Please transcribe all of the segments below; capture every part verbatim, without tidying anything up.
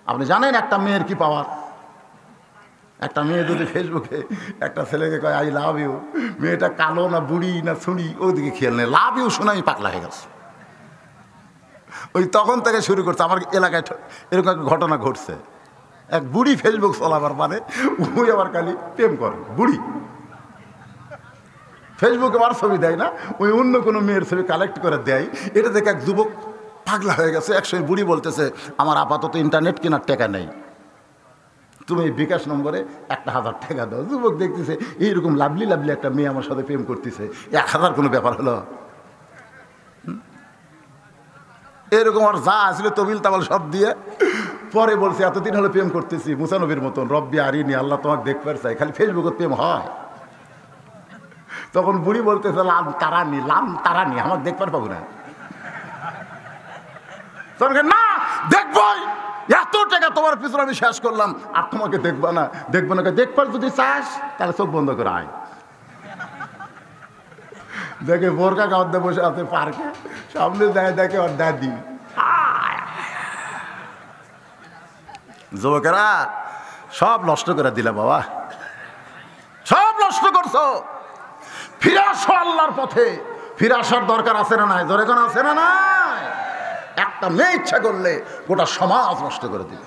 আপনি জানেন একটা মেয়ের কি পাওয়ার? একটা মেয়ে যদি ফেসবুকে একটা ছেলেকে কয় আই লাভ ইউ, মেয়েটা কালো না বুড়ি না ছুড়ি ওইদিকে খেয়াল নেই, লাভ ইউ শোনা আমি পাগলা হয়ে গেছে। ওই তখন থেকে শুরু করছে। আমার এলাকায় এরকম একটা ঘটনা ঘটছে, এক বুড়ি ফেসবুক চলাবার মানে ওই আবার খালি প্রেম করে। বুড়ি ফেসবুকে আমার ছবি দেয় না, ওই অন্য কোনো মেয়ের ছবি কালেক্ট করে দেয়। এটা দেখে এক যুবক পাগলা হয়ে গেছে। একসময় বুড়ি বলতেছে আমার আপাতত ইন্টারনেট কেনার টাকা নেই, তুমি এই বিকাশ নম্বরে একটা হাজার টাকা দাও। যুবক দেখতেছে এইরকম লাভলি লাভলি একটা মেয়ে আমার সাথে প্রেম করতেছে, এক হাজার কোনো ব্যাপার হলো? এরকম আর যা আসলে তবিল তাবাল সব দিয়ে পরে বলছে এতদিন হলো প্রেম করতেছি মুসানবীর মতন, রব্বি আরিনি, আল্লাহ তোমাকে দেখবার চাই, খালি ফেসবুকে প্রেম হয়। তখন বুড়ি বলতেছে লাম তারানি, লাম তারানি, আমার দেখবার পাবো না। না দেখবই, এত টাকা তোমার পিছনে আমি শেষ করলাম আর তোমাকে দেখবা না। দেখবো না, দেখবার যদি চাস তাহলে চোখ বন্ধ করে আয়। দেখে বোরকা গাঁদে বসে আছে পার্কে, সামনে যায় দেখে ওর দাদি। যুবকেরা সব নষ্ট করে দিলে বাবা, সব নষ্ট করছো। ফিরে আসো আল্লাহর পথে, ফিরে আসার দরকার আছে না নাই? ধরে কোন আছে না নাই? একটা মেয়ে ইচ্ছা করলে গোটা সমাজ নষ্ট করে দিবে।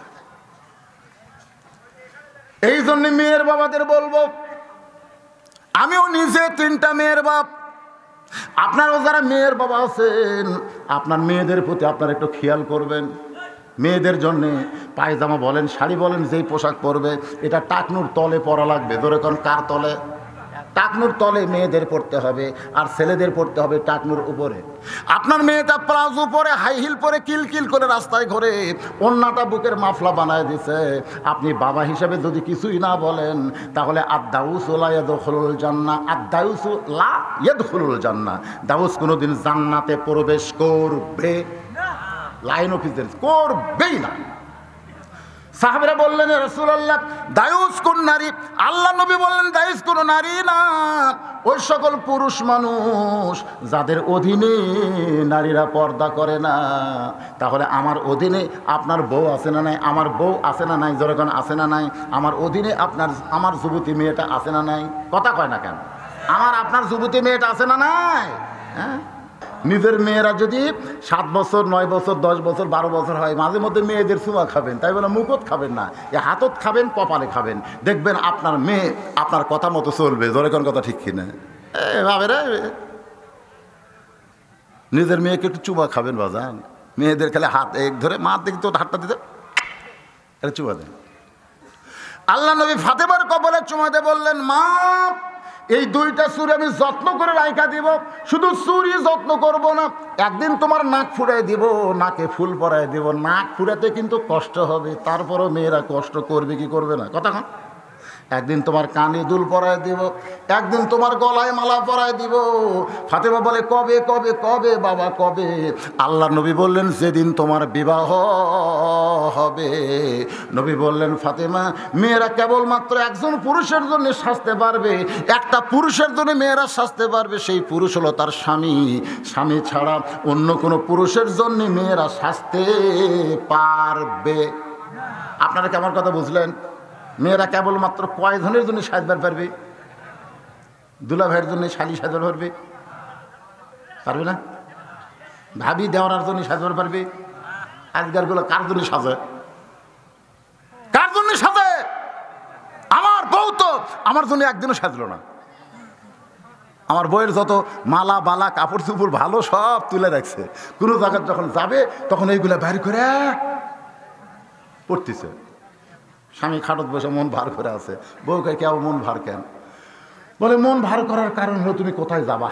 এই জন্য মেয়ের বাবাদের বলবো, আমিও নিজে তিনটা মেয়ের বাপ, আপনারাও যারা মেয়ের বাবা আছেন আপনার মেয়েদের প্রতি আপনারা একটু খেয়াল করবেন। মেয়েদের জন্যে পায়জামা বলেন, শাড়ি বলেন, যেই পোশাক পরবে এটা টাকনুর তলে পরা লাগবে। ধরে কোন কার তলে? টাকনুর তলে মেয়েদের পড়তে হবে, আর ছেলেদের পড়তে হবে টাকনুর উপরে। আপনার মেয়েটা প্লাজো পরে হাই হিল পরে কিলকিল করে রাস্তায় ঘোরে, ওন্নাটা বুকের মাফলা বানায় দিছে। আপনি বাবা হিসাবে যদি কিছুই না বলেন তাহলে আদাউস লা ইয়াদখুলুল জান্নাহ, আদাউস লা ইয়াদখুলুল জান্নাহ, দাউস কোনোদিন জান্নাতে প্রবেশ করবে না। লাইন অফ ইজ করবেই না। সাহাবীরা বললেন রাসূলুল্লাহ দায়ুস কোন নারী? আল্লাহ নবী বললেন দায়ুস কোন নারী না, ওই সকল পুরুষ মানুষ যাদের অধীনে নারীরা পর্দা করে না। তাহলে আমার অধীনে আপনার বউ আছে না নাই? আমার বউ আছে না নাই? যখন আছে না নাই? আমার অধীনে আপনার আমার যুবতী মেয়েটা আছে না নাই? কথা কয় না কেন? আমার আপনার যুবতী মেয়েটা আছে না নাই? হ্যাঁ, নিজের মেয়েরা যদি সাত বছর নয় বছর দশ বছর বারো বছর হয়, মাঝে মধ্যে মেয়েদের চুমা খাবেন, তাই বলে মুখত খাবেন না, এ হাতত খাবেন, কপালে খাবেন। দেখবেন আপনার মেয়ে আপনার কথা মতো চলবে। ধরে কোন কথা ঠিক কিনা? ভাবে রে, নিজের মেয়েকে একটু চুমা খাবেন বাজান। মেয়েদের খেলে হাত এক ধরে মা দেখি তো হাতটা দিতে এটা চুমা দেন। আল্লাহ নবী ফাতেমার কপালে চুমা দিয়ে বললেন মা এই দুইটা চুরি আমি যত্ন করে রাইখা দিব, শুধু চুরি যত্ন করব না, একদিন তোমার নাক ফুরাই দিব, নাকে ফুল পরাই দিব। নাক ফুরাতে কিন্তু কষ্ট হবে, তারপরও মেয়েরা কষ্ট করবে কি করবে না? কথা কন। একদিন তোমার কানে দুল পরাই দিব, একদিন তোমার গলায় মালা পরাই দিব। ফাতেমা বলে কবে কবে কবে বাবা কবে? আল্লাহ নবী বললেন যেদিন তোমার বিবাহ হবে। নবী বললেন ফাতেমা মেয়েরা কেবলমাত্র একজন পুরুষের জন্য সাজতে পারবে, একটা পুরুষের জন্য মেয়েরা সাজতে পারবে, সেই পুরুষ হলো তার স্বামী। স্বামী ছাড়া অন্য কোনো পুরুষের জন্য মেয়েরা সাজতে পারবে। আপনারা কি আমার কথা বুঝলেন? মেয়েরা কেবলমাত্র কয়জনের জন্য সাজবার পারবে? দুলা ভাইয়ের জন্য শালি সাজবার পারবে? পারবে না। ভাবি দেওয়ার জন্য সাজবার পারবে? আজকাল গুলো কার জন্য সাজে? কার জন্য সাজে? আমার বউ তো আমার জন্য একদিনও সাজলো না। আমার বউয়ের যত মালা বালা কাপড় চুপড় ভালো সব তুলে রাখছে, কোনো জায়গায় যখন যাবে তখন এইগুলা বাইর করে পড়তেছে। স্বামী খাটত বসে মন ভার করে আছে, বউকে কেউ মন ভার কেন? বলে মন ভার করার কারণ হলো তুমি কোথায় যাবা।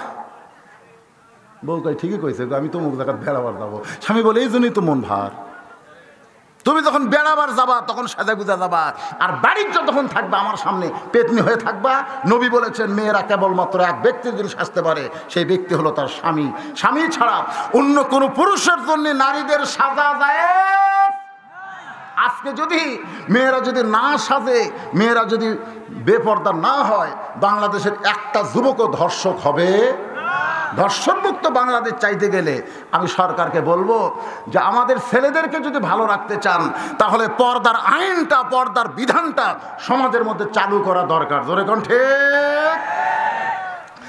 বউকে ঠিকই কইছে, আমি তো মুখ জায়গায় বেড়াবার যাবো। স্বামী বলে এই জন্যই তো মন ভার, তুমি যখন বেড়াবার যাবা তখন সাজা গুজা যাবা, আর বাড়ির যতক্ষণ থাকবা আমার সামনে পেতনি হয়ে থাকবা। নবী বলেছেন মেয়েরা কেবলমাত্র এক ব্যক্তির জন্য সাজতে পারে, সেই ব্যক্তি হলো তার স্বামী। স্বামী ছাড়া অন্য কোনো পুরুষের জন্য নারীদের সাজা যায়। আজকে যদি মেয়েরা যদি না সাজে, মেয়েরা যদি বেপর্দা না হয়, বাংলাদেশের একটা যুবকও ধর্ষক হবে ধর্ষণমুক্ত বাংলাদেশ চাইতে গেলে আমি সরকারকে বলবো যে আমাদের ছেলেদেরকে যদি ভালো রাখতে চান তাহলে পর্দার আইনটা, পর্দার বিধানটা সমাজের মধ্যে চালু করা দরকার। জোরে কোন ঠিক?